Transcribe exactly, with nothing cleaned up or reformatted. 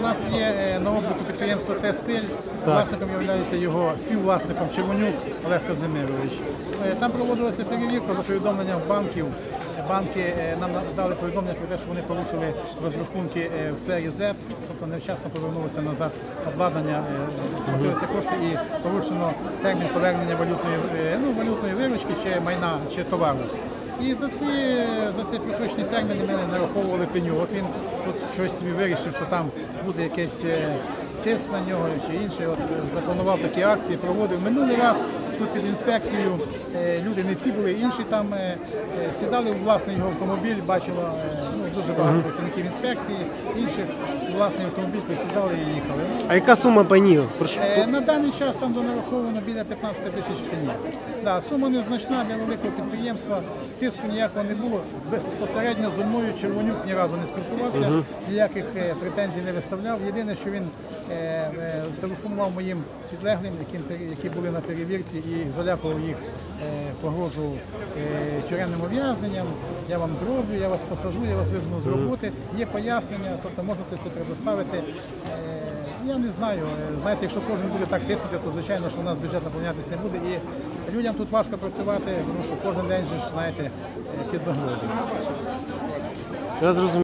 нас є на обліку підприємство «Т-стиль», власником є його співвласником Червонюк Олег Казимирович. Там проводилася перевірка за повідомленням банків. Банки нам дали повідомлення про те, що вони порушили розрахунки в сфері ЗЕП, тобто невчасно повернулося назад обладнання, сплатилися кошти і порушено термін повернення валютної, ну, валютної виручки чи майна, чи товару. І за ці, за ці просрочені терміни ми нараховували пеню. От він тут щось собі вирішив, що там буде якийсь тиск на нього чи інше. От запланував такі акції, проводив. Минулий раз тут під інспекцією люди не ці були, інші там сідали у власний його автомобіль, бачило ну, дуже багато працівників інспекції, інших власний автомобіль присідали і їхали. А яка сума пенів? На даний час там донараховано біля п'ятнадцяти тисяч пенів. Да, сума незначна для великого підприємства, тиску ніякого не було. Безпосередньо зі мною Червонюк ні разу не спілкувався, угу. ніяких претензій не виставляв. Єдине, що він е, е, телефонував моїм підлеглим, які, які були на перевірці, і залякував їх, е, погрожував е, тюремним ув'язненням. Я вам зроблю, я вас посажу, я вас вижену з роботи. Є пояснення, тобто можна це все предоставити. Е, Я не знаю. Знаєте, якщо кожен буде так тиснути, то звичайно, що у нас бюджет наповнятися не буде. І людям тут важко працювати, тому що кожен день, знаєте, під загрозою. Я зрозумів.